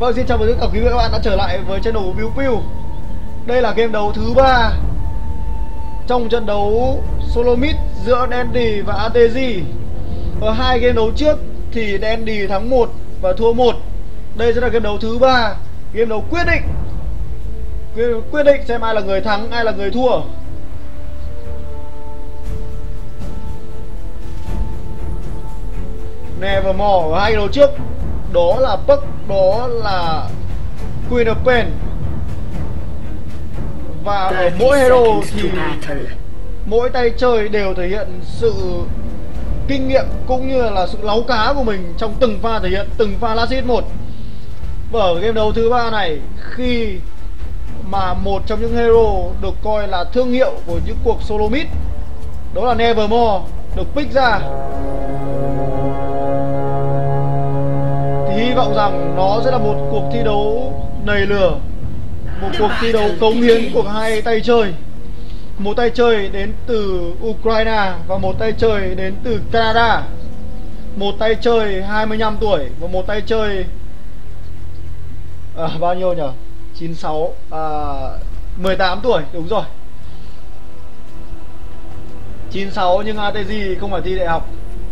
Vâng, xin chào mừng tất cả quý vị và các bạn đã trở lại với channel của Piu Piu. Đây là game đấu thứ 3 trong trận đấu solo mid giữa Dandy và ATG. Ở hai game đấu trước thì Dandy thắng 1 và thua 1. Đây sẽ là game đấu thứ 3, game đấu quyết định xem ai là người thắng, ai là người thua. Nevermore ở hai game đấu trước đó là Puck, đó là Queen of Pain. Và ở mỗi hero thì mỗi tay chơi đều thể hiện sự kinh nghiệm cũng như là sự láu cá của mình trong từng pha thể hiện, từng pha last hit một. Và ở game đấu thứ 3 này, khi mà một trong những hero được coi là thương hiệu của những cuộc solo mid, đó là Nevermore, được pick ra, thì hy vọng rằng nó sẽ là một cuộc thi đấu nầy lửa, một cuộc thi đấu cống hiến của hai tay chơi. Một tay chơi đến từ Ukraine và một tay chơi đến từ Canada. Một tay chơi 25 tuổi và một tay chơi bao nhiêu nhỉ? 96 18 tuổi, đúng rồi. 96 nhưng ATG không phải thi đại học.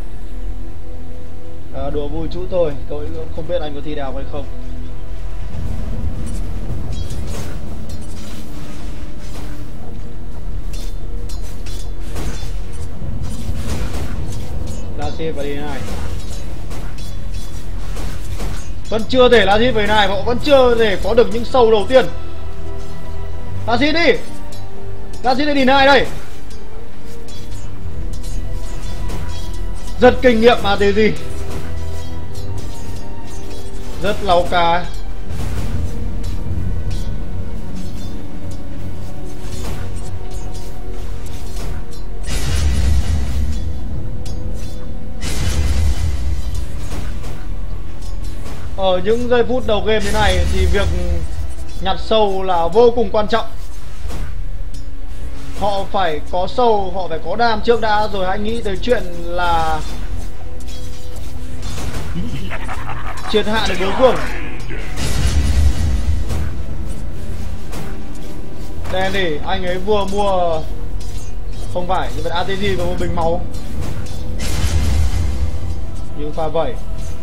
Đùa vui chút thôi, tôi không biết anh có thi đại học hay không. Last hit và đi này. Vẫn chưa thể last hit về này, họ vẫn chưa thể có được những sâu đầu tiên. Last hit đi. Last hit đi này đây. Rất kinh nghiệm ATG. Rất láu cá. Ở những giây phút đầu game thế này thì việc nhặt sâu là vô cùng quan trọng. Họ phải có sâu, họ phải có đam trước đã, rồi hãy nghĩ tới chuyện là triệt hạ được đối phương. Dandy, anh ấy vừa mua, không phải, nhưng mà ATG vừa mua bình máu. Nhưng pha vẩy.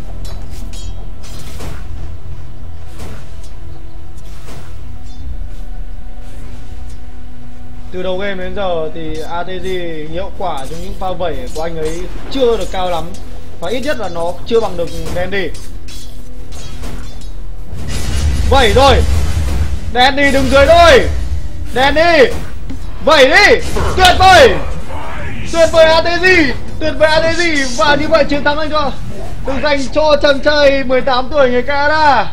Từ đầu game đến giờ thì ATG hiệu quả trong những pha vẩy của anh ấy chưa được cao lắm, và ít nhất là nó chưa bằng được Dandy. Vẩy rồi. Dandy đừng dưới thôi. Dandy vẩy đi. Tuyệt vời. Tuyệt vời ATG. Tuyệt vời ATG. Và như vậy chiến thắng anh cho được dành cho chàng trai 18 tuổi người Canada.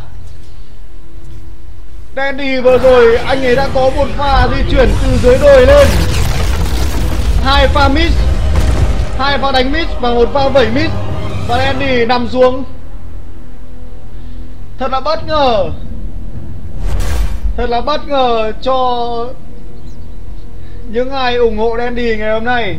Dandy vừa rồi anh ấy đã có một pha di chuyển từ dưới đồi lên, hai pha miss, hai pha đánh miss và một pha vẩy miss, và Dandy nằm xuống. Thật là bất ngờ. Thật là bất ngờ cho những ai ủng hộ Dandy ngày hôm nay.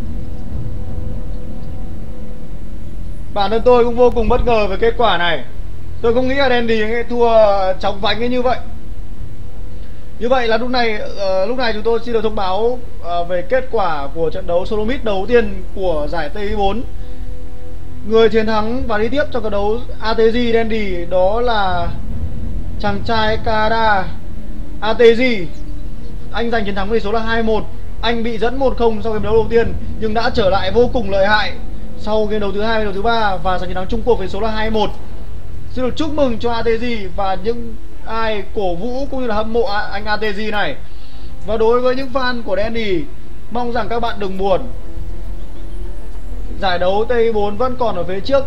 Bản thân tôi cũng vô cùng bất ngờ về kết quả này. Tôi không nghĩ là Dandy sẽ thua chóng vánh như vậy. Như vậy là lúc này chúng tôi xin được thông báo về kết quả của trận đấu solo mid đầu tiên của giải TI4. Người chiến thắng và đi tiếp trong trận đấu ATG Dandy đó là chàng trai Canada ATG. Anh giành chiến thắng với số là 2-1. Anh bị dẫn 1-0 sau game đấu đầu tiên nhưng đã trở lại vô cùng lợi hại sau game đấu thứ 2 và đấu thứ 3 và giành chiến thắng chung cuộc với số là 2-1. Xin được chúc mừng cho ATG và những ai cổ vũ cũng như là hâm mộ anh ATG này. Và đối với những fan của Dandy, mong rằng các bạn đừng buồn. Giải đấu TI4 vẫn còn ở phía trước.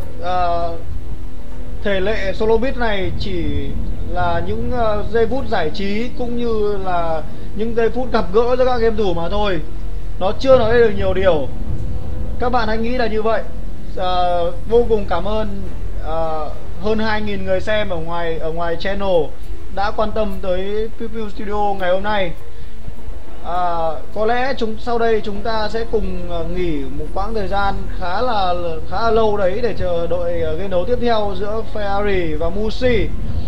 Thể lệ solo mid này chỉ là những giây phút giải trí cũng như là những giây phút gặp gỡ giữa các game thủ mà thôi. Nó chưa nói lên được nhiều điều. Các bạn hãy nghĩ là như vậy. Vô cùng cảm ơn hơn 2.000 người xem ở ngoài channel đã quan tâm tới Piu Piu Studio ngày hôm nay. Có lẽ sau đây chúng ta sẽ cùng nghỉ một quãng thời gian khá là lâu đấy để chờ đợi game đấu tiếp theo giữa Ferrari và Musi.